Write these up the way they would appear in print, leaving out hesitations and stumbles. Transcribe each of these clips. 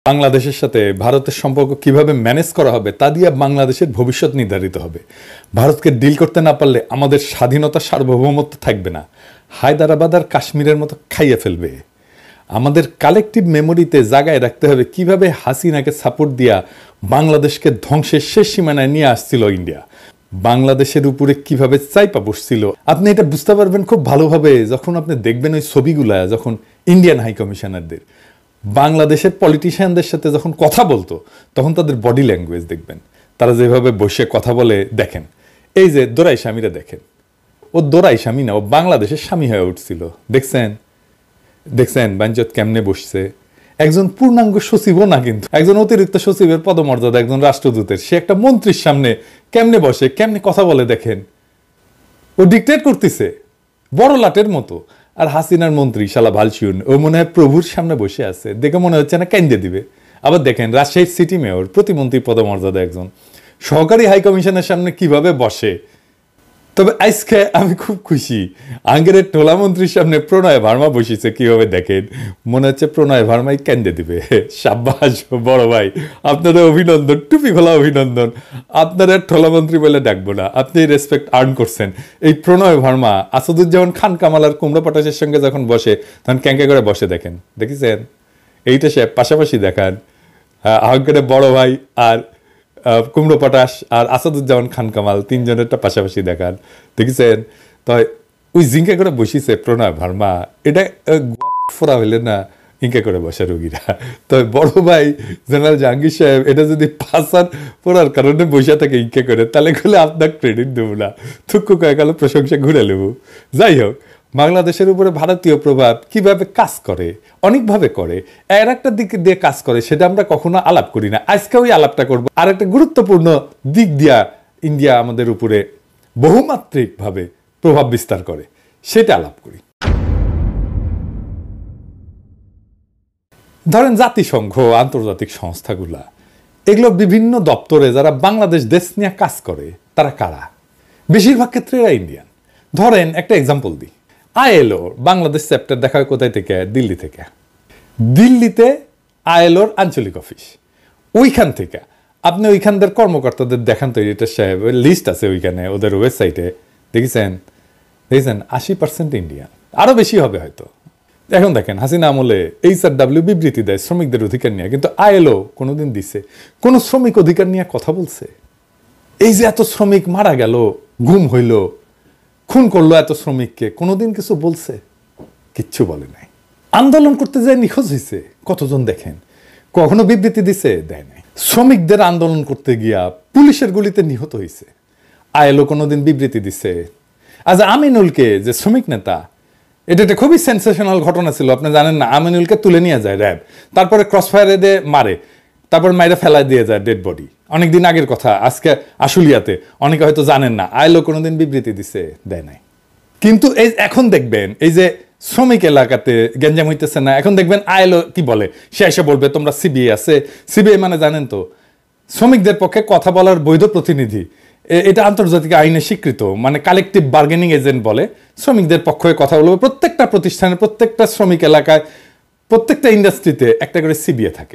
বাংলাদেশের সাথে ভারতের সম্পর্ক কিভাবে ম্যানেজ করা হবে তা দিয়ে বাংলাদেশের ভবিষ্যৎ নির্ধারিত হবে। ভারতকে ডিল করতে না পারলে আমাদের স্বাধীনতা সার্বভৌমত্ব থাকবে না, হায়দ্রাবাদ আর কাশ্মীরের মতো খাইয়ে ফেলবে। আমাদের কালেকটিভ মেমোরিতে জায়গায় রাখতে হবে কিভাবে হাসিনাকে সাপোর্ট দিয়া বাংলাদেশকে ধ্বংসের শেষ সীমানায় নিয়ে আসছিল ইন্ডিয়া, বাংলাদেশের উপরে কিভাবে চাইপা বসছিল। আপনি এটা বুঝতে পারবেন খুব ভালোভাবে যখন আপনি দেখবেন ওই ছবিগুলা, যখন ইন্ডিয়ান হাই কমিশনারদের বাংলাদেশের পলিটিশিয়ানদের সাথে যখন কথা বলতো তখন তাদের বডি ল্যাঙ্গুয়েজ দেখবেন, তারা যেভাবে বসে কথা বলে। দেখেন এই যে দোরাই স্বামীরা, দেখেন ও দোরাই স্বামী না, ও বাংলাদেশের স্বামী হয়ে উঠছিল। দেখছেন বাঞ্চত কেমনে বসছে। একজন পূর্ণাঙ্গ সচিবও না, কিন্তু একজন অতিরিক্ত সচিবের পদমর্যাদা, একজন রাষ্ট্রদূতের, সে একটা মন্ত্রীর সামনে কেমনে বসে, কেমনে কথা বলে। দেখেন ও ডিক্টেট করতেছে বড় লাটের মতো। আর হাসিনার মন্ত্রী শালা ভালসিউন, ও মনে হয় প্রভুর সামনে বসে আছে, দেখে মনে হচ্ছে না কেন্দ্রে দিবে। আবার দেখেন রাজশাহীর সিটি মেয়র, প্রতিমন্ত্রী পদমর্যাদা একজন, সহকারী হাই কমিশনের সামনে কিভাবে বসে। তবে আজকে আমি খুব খুশি, আঙ্গেরের টোলা মন্ত্রীর সামনে প্রণয় ভার্মা বসেছে কিভাবে, দেখেন মনে হচ্ছে প্রণয় ভার্মাই কেন্দ্রে দিবে। সাব্বাস বড় ভাই, আপনারা অভিনন্দন, টুপি খোলা অভিনন্দন। আপনারা টোলা মন্ত্রী বলে ডাকবো না, আপনি রেসপেক্ট আর্ন করছেন। এই প্রণয় ভার্মা আসাদুজ্জামান খান কামাল আর কুমড়া পটাশের সঙ্গে যখন বসে তখন ক্যাঙ্কা করে বসে, দেখেন দেখেছেন। এইটা সে পাশাপাশি দেখান, আহ্বানের বড় ভাই আর কুমড়ো পটাশ আর আসাদুজ্জামান খান কামাল তিনজনেরটা পাশাপাশি দেখান, দেখেছেন। তো ওই জিঙ্কা করে বসিছে প্রণয় ভার্মা, এটা ফোরা হইলে না ইঙ্কা করে বসে রোগীরা। তবে বড় ভাই জেনারেল জাহাঙ্গীর সাহেব এটা যদি পাসার পড়ার কারণে বসে থাকে ইঙ্কা করে, তাহলে গেলে আপনার ক্রেডিট দেবো না, থুক্কু কয়ে গেল প্রশংসা ঘুরে নেব। যাই হোক, বাংলাদেশের উপরে ভারতীয় প্রভাব কিভাবে কাজ করে, অনেকভাবে করে, এর একটা দিক দিয়ে কাজ করে, সেটা আমরা কখনো আলাপ করি না। আজকে ওই আলাপটা করবো। আর একটা গুরুত্বপূর্ণ দিক দিয়া ইন্ডিয়া আমাদের উপরে বহুমাত্রিকভাবে প্রভাব বিস্তার করে, সেটা আলাপ করি। ধরেন জাতিসংঘ, আন্তর্জাতিক সংস্থাগুলা, এগুলো বিভিন্ন দপ্তরে যারা বাংলাদেশ দেশ নিয়ে কাজ করে তারা কারা? বেশিরভাগ ক্ষেত্রে এরা ইন্ডিয়ান। ধরেন একটা এক্সাম্পল দিই, আইএলও বাংলাদেশ চ্যাপ্টার দেখা হয় কোথায় থেকে? দিল্লি থেকে। দিল্লিতে আইএলওর আঞ্চলিক অফিস, ওইখান থেকে আপনি ওইখানদের কর্মকর্তাদের দেখান তো, এটা সাহেব লিস্ট আছে ওইখানে ওদের ওয়েবসাইটে, দেখেছেন 80% ইন্ডিয়ান, আরও বেশি হবে হয়তো। এখন দেখেন হাসিনা আমলে HRW বিবৃতি দেয় শ্রমিকদের অধিকার নিয়ে, কিন্তু আইএলও কোনোদিন দিছে কোনো শ্রমিক অধিকার নিয়ে কথা বলছে? এই যে এত শ্রমিক মারা গেল, গুম হইল, খুন করলো এত শ্রমিককে, কোনোদিন কিছু বলছে? কিচ্ছু বলে নাই। আন্দোলন করতে যায় নিখোঁজ হয়েছে কতজন দেখেন, কখনো বিবৃতি দিছে? দেয় নাই। শ্রমিকদের আন্দোলন করতে গিয়া পুলিশের গুলিতে নিহত হয়েছে, আইএলও কোনোদিন বিবৃতি দিছে? আচ্ছা আমিনুলকে, যে শ্রমিক নেতা, এটা একটা খুবই সেন্সেশনাল ঘটনা ছিল, আপনি জানেন না? আমিনুলকে তুলে নিয়ে যায় র্যাব, তারপরে ক্রস ফায়ারে দিয়ে মারে, তারপর মাইরে ফেলায় দিয়ে যায় ডেড বডি। অনেকদিন আগের কথা, আজকে আশুলিয়াতে, অনেকে হয়তো জানেন না। আইএলও কোনোদিন বিবৃতি দিছে? দেয় নাই। কিন্তু এই এখন দেখবেন এই যে শ্রমিক এলাকাতে গ্যাঞ্জাম হইতেছে না, এখন দেখবেন আইএলও কি বলে, সে এসে বলবে তোমরা সিবিআই আছে। সিবিআই মানে জানেন তো, শ্রমিকদের পক্ষে কথা বলার বৈধ প্রতিনিধি। এটা আন্তর্জাতিক আইনে স্বীকৃত, মানে কালেকটিভ বার্গেনিং এজেন্ট বলে। শ্রমিকদের পক্ষে কথা বলবে। প্রত্যেকটা প্রতিষ্ঠানে, প্রত্যেকটা শ্রমিক এলাকায়, প্রত্যেকটা ইন্ডাস্ট্রিতে একটা করে সিবিআই থাকে।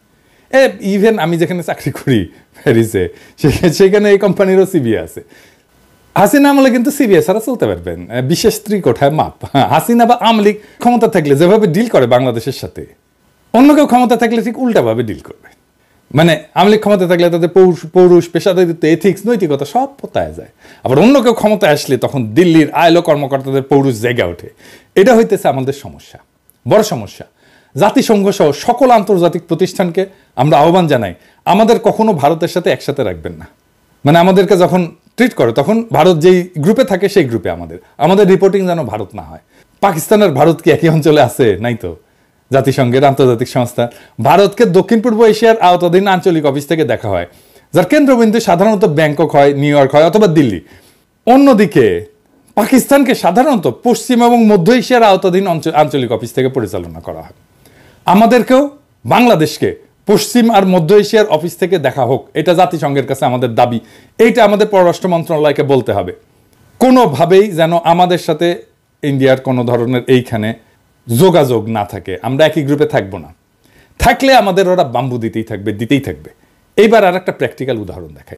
ইভেন আমি যেখানে চাকরি করি প্যারিসে, সেখানে এই কোম্পানিরও সিবিআই আছে। হাসিনা আমলে কিন্তু সিবিআই ছাড়া চলতে পারবেন, বিশেষ ত্রিকোঠায় মাপ। হাসিনা বা আমলিক ক্ষমতা থাকলে যেভাবে ডিল করে বাংলাদেশের সাথে, অন্য কেউ ক্ষমতা থাকলে ঠিক উল্টাভাবে ডিল করবে। মানে আমলিক ক্ষমতা থাকলে তাদের পৌরুষ, পেশাদারিত্ব, এথিক্স, নৈতিকতা সব পোতায় যায়। আবার অন্য কেউ ক্ষমতায় আসলে তখন দিল্লির আইএলও কর্মকর্তাদের পৌরুষ জেগে ওঠে। এটা হইতেছে আমাদের সমস্যা, বড় সমস্যা। জাতিসংঘ সহ সকল আন্তর্জাতিক প্রতিষ্ঠানকে আমরা আহ্বান জানাই, আমাদের কখনো ভারতের সাথে একসাথে রাখবেন না। মানে আমাদেরকে যখন ট্রিট করে তখন ভারত যেই গ্রুপে থাকে সেই গ্রুপে আমাদের রিপোর্টিং যেন ভারত না হয়। পাকিস্তানের ভারত কি একই অঞ্চলে আছে? নাই তো। জাতিসংঘের আন্তর্জাতিক সংস্থা ভারতকে দক্ষিণ পূর্ব এশিয়ার আওতাধীন আঞ্চলিক অফিস থেকে দেখা হয়, যার কেন্দ্রবিন্দু সাধারণত ব্যাংকক হয়, নিউ ইয়র্ক হয় অথবা দিল্লি। অন্যদিকে পাকিস্তানকে সাধারণত পশ্চিম এবং মধ্য এশিয়ার আওতাধীন আঞ্চলিক অফিস থেকে পরিচালনা করা হয়। আমাদেরকেও বাংলাদেশকে পশ্চিম আর মধ্য এশিয়ার অফিস থেকে দেখা হোক, এটা জাতিসংঘের কাছে আমাদের দাবি। এইটা আমাদের পররাষ্ট্র মন্ত্রণালয়কে বলতে হবে। কোনোভাবেই যেন আমাদের সাথে ইন্ডিয়ার কোনো ধরনের এইখানে যোগাযোগ না থাকে, আমরা একই গ্রুপে থাকবো না। থাকলে আমাদের ওরা বাম্বু দিতেই থাকবে। এইবার আর একটা প্র্যাকটিক্যাল উদাহরণ দেখাই।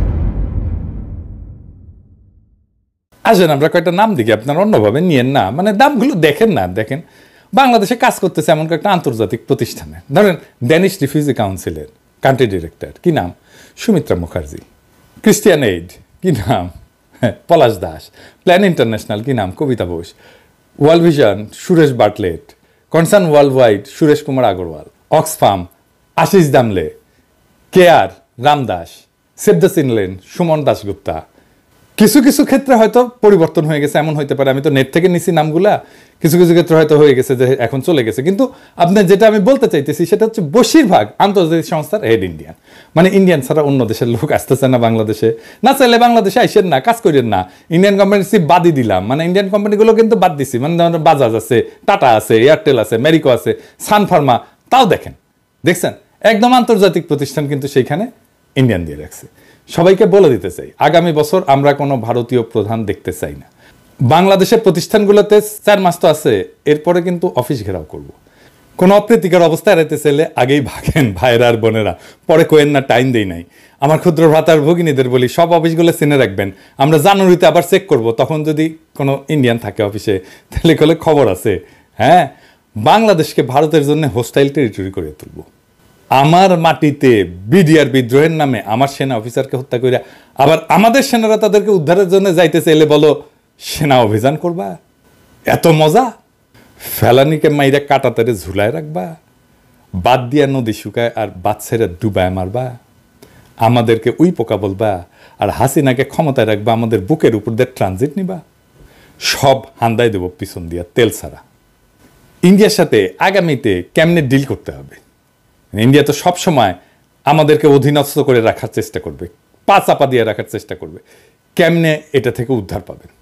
আসেন আমরা কয়েকটা নাম দেখি, আপনারা অন্যভাবে নিয়েন না, মানে দামগুলো দেখেন না। দেখেন বাংলাদেশে কাজ করতেছে এমন কয়েকটা আন্তর্জাতিক প্রতিষ্ঠানে, ধরেন ড্যানিশ রিফিউজি কাউন্সিলের কান্ট্রি ডিরেক্টর, কি নাম? সুমিত্রা মুখার্জি। ক্রিস্টিয়ান এইড, কি নাম? পলাশ দাস। প্ল্যান ইন্টারন্যাশনাল, কি নাম? Kabita Bose. World vision, Suresh Bartlett. Concern world wide, Suresh Kumar Agarwal. Oxfam, Ashish Damle. Care, Ramdas. Save the children, Suman Dasgupta. কিছু কিছু ক্ষেত্রে হয়তো পরিবর্তন হয়ে গেছে, এমন হইতে পারে, আমি তো নেট থেকে নিছি নামগুলা, কিছু কিছু ক্ষেত্রে হয়তো হয়ে গেছে যে এখন চলে গেছে। কিন্তু আপনার যেটা আমি বলতে চাইতেছি সেটা হচ্ছে বেশিরভাগ আন্তর্জাতিক সংস্থার হেড ইন্ডিয়ান, মানে ইন্ডিয়ান ছাড়া অন্য দেশের লোক আসতেছে না বাংলাদেশে। না চাইলে বাংলাদেশে আইসেন না, কাজ করেন না। ইন্ডিয়ান কোম্পানি বাদই দিলাম, মানে ইন্ডিয়ান কোম্পানিগুলো কিন্তু বাদ দিছি, মানে বাজাজ আছে, টাটা আছে, এয়ারটেল আছে, মেরিকো আছে, সান ফার্মা, তাও দেখছেন একদম আন্তর্জাতিক প্রতিষ্ঠান কিন্তু সেইখানে ইন্ডিয়ান দিয়ে রাখছে। সবাইকে বলে দিতে চাই, আগামী বছর আমরা কোনো ভারতীয় প্রধান দেখতে চাই না। বাংলাদেশের প্রতিষ্ঠানগুলোতে 4 মাস তো আছে, এরপরে কিন্তু অফিস ঘেরাও করব। কোনো অপ্রীতিকর অবস্থা এড়াইতে চাইলে আগেই ভাগেন ভাইয়েরা আর বোনেরা, পরে কোয়েন না, টাইম দেই নাই। আমার ক্ষুদ্র ভ্রাতার ভগিনীদের বলি, সব অফিসগুলো চিনে রাখবেন, আমরা জানুয়ারিতে আবার চেক করব, তখন যদি কোনো ইন্ডিয়ান থাকে অফিসে তাহলে কলে খবর আছে। হ্যাঁ, বাংলাদেশকে ভারতের জন্য হোস্টাইল টেরিটরি করে তুলব। আমার মাটিতে বিডিআর বিদ্রোহের নামে আমার সেনা অফিসারকে হত্যা করে আবার আমাদের সেনারা তাদেরকে উদ্ধারের জন্য যাইতে চাইলে বলো সেনা অভিযান করবা? এত মজা? ফেলানিকে মাইরা কাটাতারে ঝুলায় রাখবা, বাদ দিয়া নদী শুকায় আর বাচ্চারা ডুবায় মারবা, আমাদেরকে উই পোকা বলবা, আর হাসিনাকে ক্ষমতায় রাখবা, আমাদের বুকের উপর দিয়ে ট্রানজিট নিবা, সব হান্দাই দেব পিছন দিয়া তেল ছাড়া। ইন্ডিয়ার সাথে আগামীতে কেমনে ডিল করতে হবে? ইন্ডিয়া তো সবসময় আমাদেরকে অধীনস্থ করে রাখার চেষ্টা করবে, পা চাপা দিয়ে রাখার চেষ্টা করবে। কেমনে এটা থেকে উদ্ধার পাবেন?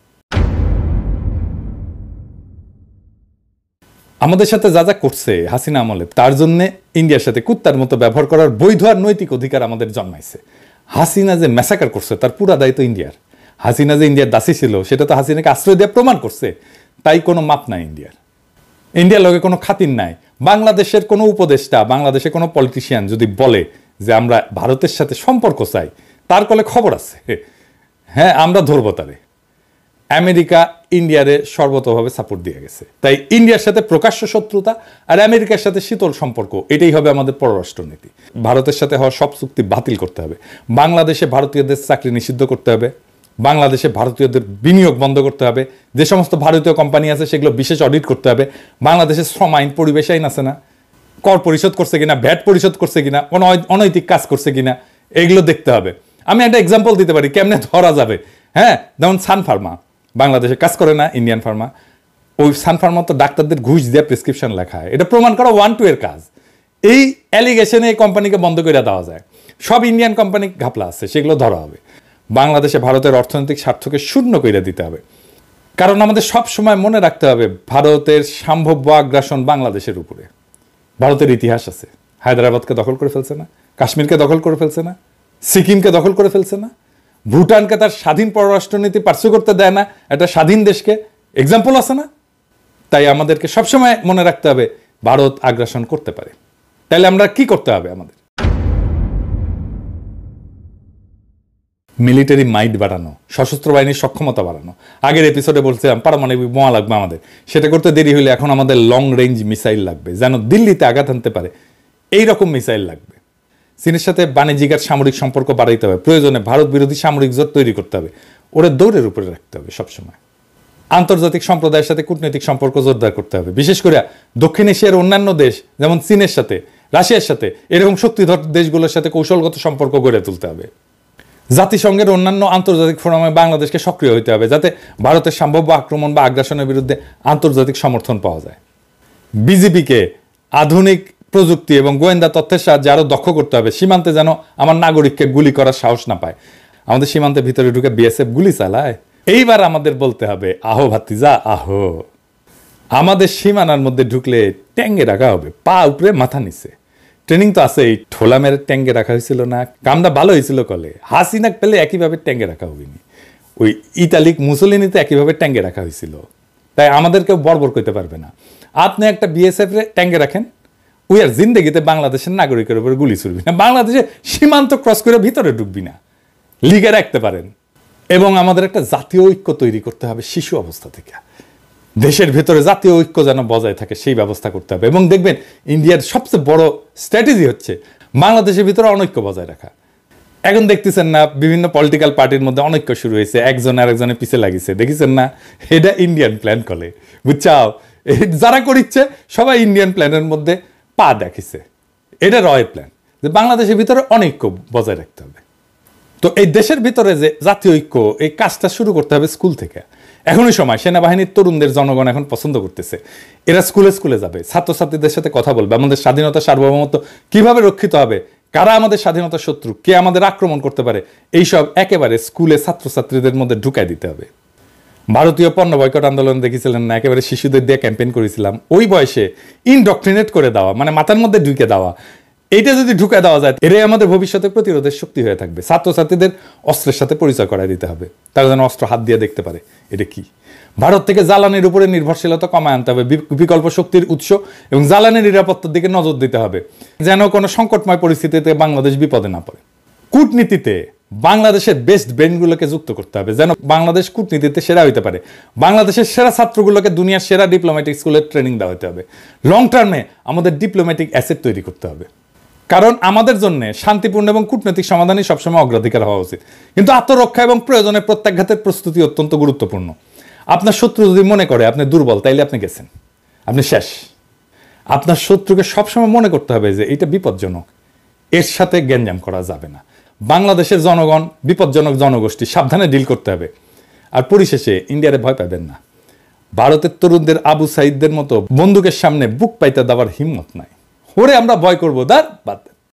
আমাদের সাথে যা যা করছে হাসিনা আমলে, তার জন্য ইন্ডিয়ার সাথে কুত্তার মতো ব্যবহার করার বৈধ আর নৈতিক অধিকার আমাদের জন্মাইছে। হাসিনা যে ম্যাসাকার করছে তার পুরা দায়িত্ব ইন্ডিয়ার। হাসিনা যে ইন্ডিয়ার দাসী ছিল সেটা তো হাসিনাকে আশ্রয় দিয়ে প্রমাণ করছে, তাই কোনো মাপ নাই ইন্ডিয়ার। ইন্ডিয়ার লগে কোনো খাতির নাই। বাংলাদেশের কোনো উপদেষ্টা, বাংলাদেশের কোনো পলিটিশিয়ান যদি বলে যে আমরা ভারতের সাথে সম্পর্ক চাই, তার কলে খবর আছে, হ্যাঁ আমরা ধরবো তারে। আমেরিকা ইন্ডিয়ারে সর্বতভাবে সাপোর্ট দিয়ে গেছে, তাই ইন্ডিয়ার সাথে প্রকাশ্য শত্রুতা আর আমেরিকার সাথে শীতল সম্পর্ক, এটাই হবে আমাদের পররাষ্ট্রনীতি। ভারতের সাথে হওয়া সব চুক্তি বাতিল করতে হবে, বাংলাদেশে ভারতীয়দের চাকরি নিষিদ্ধ করতে হবে, বাংলাদেশে ভারতীয়দের বিনিয়োগ বন্ধ করতে হবে, যে সমস্ত ভারতীয় কোম্পানি আছে সেগুলো বিশেষ অডিট করতে হবে। বাংলাদেশের শ্রম আইন, পরিবেশ আইন আছে না, কর পরিশোধ করছে কিনা, ভ্যাট পরিশোধ করছে কিনা, কোনো অনৈতিক কাজ করছে কিনা, এগুলো দেখতে হবে। আমি একটা এক্সাম্পল দিতে পারি কেমনে ধরা যাবে। হ্যাঁ, যেমন সান ফার্মা বাংলাদেশে কাজ করে না, ইন্ডিয়ান ফার্মা। ওই সান ফার্মা তো ডাক্তারদের ঘুষ দিয়ে প্রেসক্রিপশন লেখা হয়, এটা প্রমাণ করা 1 2 এর কাজ। এই অ্যালিগেশনে এই কোম্পানিকে বন্ধ করে দেওয়া যায়। সব ইন্ডিয়ান কোম্পানি ঘাপলা আছে, সেগুলো ধরা হবে। বাংলাদেশে ভারতের অর্থনৈতিক স্বার্থকে শূন্য করে দিতে হবে, কারণ আমাদের সব সময় মনে রাখতে হবে ভারতের সম্ভাব্য আগ্রাসন বাংলাদেশের উপরে। ভারতের ইতিহাস আছে, হায়দ্রাবাদকে দখল করে ফেলছে না, কাশ্মীরকে দখল করে ফেলছে না, সিকিমকে দখল করে ফেলছে না, ভুটানকে তার স্বাধীন পররাষ্ট্রনীতি পার্সু করতে দেয় না, একটা স্বাধীন দেশকে, এক্সাম্পল আছে না? তাই আমাদেরকে সবসময় মনে রাখতে হবে ভারত আগ্রাসন করতে পারে। তাহলে আমরা কি করতে হবে? আমাদের মিলিটারি মাইট বাড়ানো, সশস্ত্র বাহিনীর সক্ষমতা বাড়ানো। আগের এপিসোডে বলছিলাম পারমাণবিক বোমা লাগবে আমাদের, সেটা করতে দেরি হলে এখন আমাদের লং রেঞ্জ মিসাইল লাগবে, যেন দিল্লিতে আঘাত আনতে পারে এইরকম মিসাইল লাগবে। চীনের সাথে বাণিজ্যিক আর সামরিক সম্পর্ক বাড়াইতে হবে, প্রয়োজনে ভারত বিরোধী সামরিক জোট তৈরি করতে হবে, ওরা দৌড়ের উপরে রাখতে হবে সবসময়। আন্তর্জাতিক সম্প্রদায়ের সাথে কূটনৈতিক সম্পর্ক জোরদার করতে হবে, বিশেষ করে দক্ষিণ এশিয়ার অন্যান্য দেশ যেমন চীনের সাথে, রাশিয়ার সাথে, এরকম শক্তিধর দেশগুলোর সাথে কৌশলগত সম্পর্ক গড়ে তুলতে হবে। জাতিসংঘের অন্যান্য আন্তর্জাতিক ফোরামে বাংলাদেশকে সক্রিয় হতে হবে, যাতে ভারতের সম্ভাব্য আক্রমণ বা আগ্রাসনের বিরুদ্ধে আন্তর্জাতিক সমর্থন পাওয়া যায়। বিজেপিকে আধুনিক প্রযুক্তি এবং গোয়েন্দা তথ্যের সাহায্যে আরও দক্ষ করতে হবে, সীমান্তে যেন আমার নাগরিককে গুলি করার সাহস না পায়। আমাদের সীমান্তের ভিতরে ঢুকে বিএসএফ গুলি চালায়। এইবার আমাদের বলতে হবে, আহো ভাতিজা আহো। আমাদের সীমানার মধ্যে ঢুকলে ট্যাঙ্গে রাখা হবে, পা উপরে মাথা নিচে। ট্রেনিং তো আছে, ঠোলা মেরে ট্যাঙ্গে রাখা হয়েছিল না, কামটা ভালো হয়েছিল কলে। হাসিনা পেলে একইভাবে ট্যাঙ্গে রাখা হবেনি, ওই ইতালিক মুসলিনিতে একইভাবে ট্যাঙ্গে রাখা হয়েছিল। তাই আমাদেরকেও বর্বর করতে পারবে না। আপনি একটা বিএসএফ ট্যাঙ্গে রাখেন, উই আর জিন্দেগিতে বাংলাদেশের নাগরিকের উপরে গুলি ছুড়বি না, বাংলাদেশে সীমান্ত ক্রস করে ভিতরে ঢুকবি না, লিগে রাখতে পারেন। এবং আমাদের একটা জাতীয় ঐক্য তৈরি করতে হবে শিশু অবস্থা থেকে। দেশের ভেতরে জাতীয় ঐক্য যেন বজায় থাকে সেই ব্যবস্থা করতে হবে। এবং দেখবেন ইন্ডিয়ার সবচেয়ে বড় স্ট্র্যাটেজি হচ্ছে বাংলাদেশের ভিতরে অনৈক্য বজায় রাখা। এখন দেখতেছেন না বিভিন্ন পলিটিক্যাল পার্টির মধ্যে অনৈক্য শুরু হয়েছে, একজন আরেকজনের পিছে লাগিয়েছে, দেখেছেন না? এটা ইন্ডিয়ান প্ল্যান করে, বুঝছাও? যারা করিচ্ছে সবাই ইন্ডিয়ান প্ল্যানের মধ্যে পা দেখিছে। এটা রয়ের প্ল্যান যে বাংলাদেশের ভিতরে অনৈক্য বজায় রাখতে হবে। তো এই দেশের ভিতরে যে জাতীয় ঐক্য, এই কাজটা শুরু করতে হবে স্কুল থেকে। এখনই সময়, সেনাবাহিনীর তরুণদের জনগণ এখন পছন্দ করতেছে, এরা স্কুলে স্কুলে যাবে, ছাত্রছাত্রীদের সাথে কথা বলবে, আমাদের স্বাধীনতা সার্বভৌমত্ব কিভাবে রক্ষিত হবে, কারা আমাদের স্বাধীনতার শত্রু, কে আমাদের আক্রমণ করতে পারে, এইসব একেবারে স্কুলে ছাত্রছাত্রীদের মধ্যে ঢুকাই দিতে হবে। ভারতীয় পণ্য বয়কট আন্দোলন দেখেছিলেন না? একেবারে শিশুদের দিয়ে ক্যাম্পেইন করেছিলাম। ওই বয়সে ইনডক্ট্রিনেট করে দেওয়া, মানে মাথার মধ্যে ঢুকে দেওয়া, এইটা যদি ঢুকে দেওয়া যায়, এটাই আমাদের ভবিষ্যতে প্রতিরোধের শক্তি হয়ে থাকবে। ছাত্রছাত্রীদের অস্ত্রের সাথে পরিচয় করায় দিতে হবে, তারা যেন অস্ত্র হাত দিয়ে দেখতে পারে এটা কি। ভারত থেকে জ্বালানির উপরে নির্ভরশীলতা কমায় আনতে হবে, বিকল্প শক্তির উৎস এবং জ্বালানি নিরাপত্তার দিকে নজর দিতে হবে, যেন কোনো সংকটময় পরিস্থিতিতে বাংলাদেশ বিপদে না পড়ে। কূটনীতিতে বাংলাদেশের বেস্ট ব্রেনগুলোকে যুক্ত করতে হবে, যেন বাংলাদেশ কূটনীতিতে সেরা হইতে পারে। বাংলাদেশের সেরা ছাত্রগুলোকে দুনিয়ার সেরা ডিপ্লোম্যাটিক স্কুলের ট্রেনিং দেওয়া হতে হবে। লং টার্মে আমাদের ডিপ্লোম্যাটিক অ্যাসেট তৈরি করতে হবে, কারণ আমাদের জন্য শান্তিপূর্ণ এবং কূটনৈতিক সমাধানই সবসময় অগ্রাধিকার হওয়া উচিত। কিন্তু আত্মরক্ষা এবং প্রয়োজনে প্রত্যাঘাতের প্রস্তুতি অত্যন্ত গুরুত্বপূর্ণ। আপনার শত্রু যদি মনে করে আপনি দুর্বল, তাইলে আপনি গেছেন, আপনি শেষ। আপনার শত্রুকে সবসময় মনে করতে হবে যে এটা বিপজ্জনক, এর সাথে গ্যাঞ্জাম করা যাবে না। বাংলাদেশের জনগণ বিপজ্জনক জনগোষ্ঠী, সাবধানে ডিল করতে হবে। আর পরিশেষে ইন্ডিয়ারে ভয় পাবেন না। ভারতের তরুণদের আবু সাইদদের মতো বন্দুকের সামনে বুক পাইতে দেওয়ার হিম্মত নাই। ওরে আমরা ভয় করবো, দাঁড় বাদ।